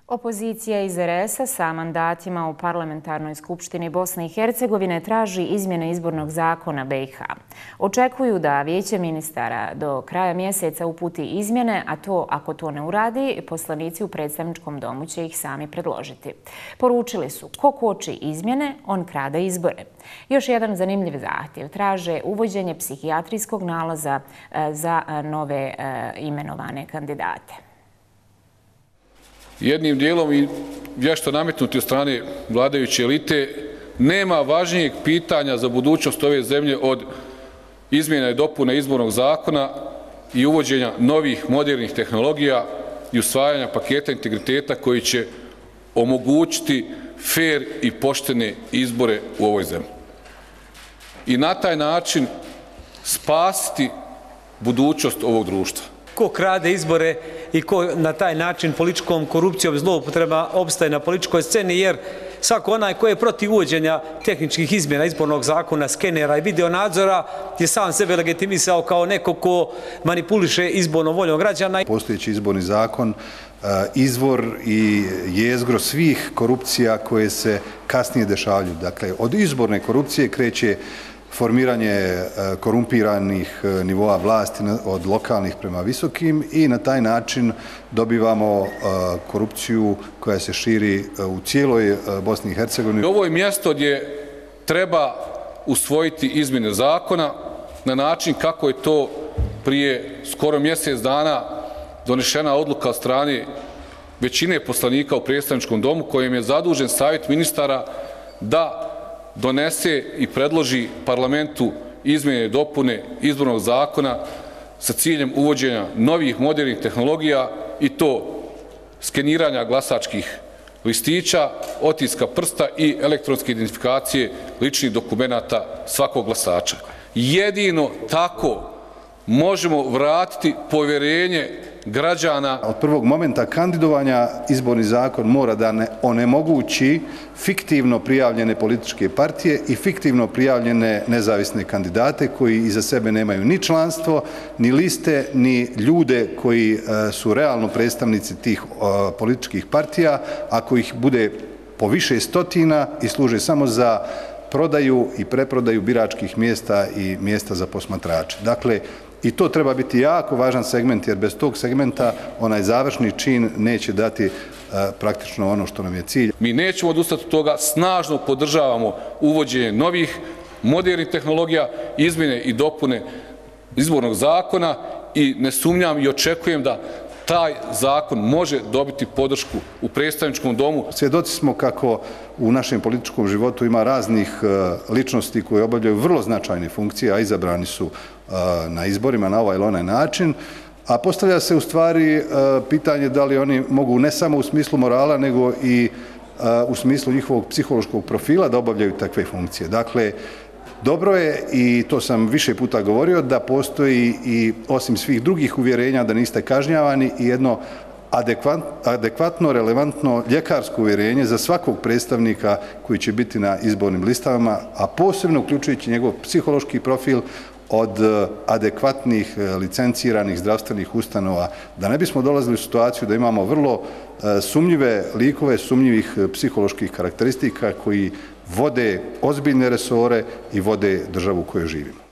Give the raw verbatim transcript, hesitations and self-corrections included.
Opozicija iz er es a sa mandatima u Parlamentarnoj skupštini Bosne i Hercegovine traži izmjene izbornog zakona be i ha. Očekuju da Vijeće ministara do kraja mjeseca uputi izmjene, a to ako to ne uradi, poslanici u predstavničkom domu će ih sami predložiti. Poručili su ko koči izmjene, on krade izbore. Još jedan zanimljiv zahtjev traže uvođenje psihijatrijskog nalaza za nove imenovane kandidate. Jednim dijelom i vješto nametnuti od strane vladajuće elite, nema važnijeg pitanja za budućnost ove zemlje od izmjena i dopuna izbornog zakona i uvođenja novih modernih tehnologija i usvajanja paketa integriteta koji će omogućiti fer i poštene izbore u ovoj zemlji. I na taj način spasiti budućnost ovog društva. Ko krade izbore i ko na taj način političkom korupcijom zloupotreba opstaje na političkoj sceni, jer svako onaj ko je protiv uvođenja tehničkih izmjena izbornog zakona, skenera i videonadzora je sam sebe legitimisao kao neko ko manipuliše izbornom voljom građana. Postojeći izborni zakon izvor i jezgro svih korupcija koje se kasnije dešavaju. Dakle, od izborne korupcije kreće formiranje korumpiranih nivoa vlasti od lokalnih prema visokim i na taj način dobivamo korupciju koja se širi u cijeloj Bosni i Hercegovini. Ovo je mjesto gdje treba usvojiti izmjene zakona na način kako je to prije skoro mjesec dana donešena odluka od strane većine poslanika u predstavničkom domu kojim je zadužen savjet ministara da donese i predloži parlamentu izmjene i dopune izbornog zakona sa ciljem uvođenja novih modernih tehnologija i to skeniranja glasačkih listića, otiska prsta i elektronske identifikacije ličnih dokumenata svakog glasača. Jedino tako možemo vratiti povjerenje građana. Od prvog momenta kandidovanja izborni zakon mora da ne onemogući fiktivno prijavljene političke partije i fiktivno prijavljene nezavisne kandidate koji iza sebe nemaju ni članstvo, ni liste, ni ljude koji su realno predstavnici tih političkih partija, ako ih bude po više stotina i služe samo za prodaju i preprodaju biračkih mjesta i mjesta za posmatrače. Dakle, i to treba biti jako važan segment, jer bez tog segmenta onaj završni čin neće dati praktično ono što nam je cilj. Mi nećemo odustati od toga, snažno podržavamo uvođenje novih modernih tehnologija, izmjene i dopune izbornog zakona i ne sumnjam i očekujem da taj zakon može dobiti podršku u predstavničkom domu. Svjedoci smo kako u našem političkom životu ima raznih ličnosti koje obavljaju vrlo značajne funkcije, a izabrani su na izborima na ovaj ili onaj način, a postavlja se u stvari pitanje da li oni mogu ne samo u smislu morala, nego i u smislu njihovog psihološkog profila da obavljaju takve funkcije. Dakle, dobro je, i to sam više puta govorio, da postoji i osim svih drugih uvjerenja da niste kažnjavani i jedno adekvatno, relevantno ljekarsko uvjerenje za svakog predstavnika koji će biti na izbornim listama, a posebno uključujući njegov psihološki profil od adekvatnih licenciranih zdravstvenih ustanova, da ne bismo dolazili u situaciju da imamo vrlo sumnjive likove, sumnjivih psiholoških karakteristika koji vode ozbiljne resore i vode državu u kojoj živimo.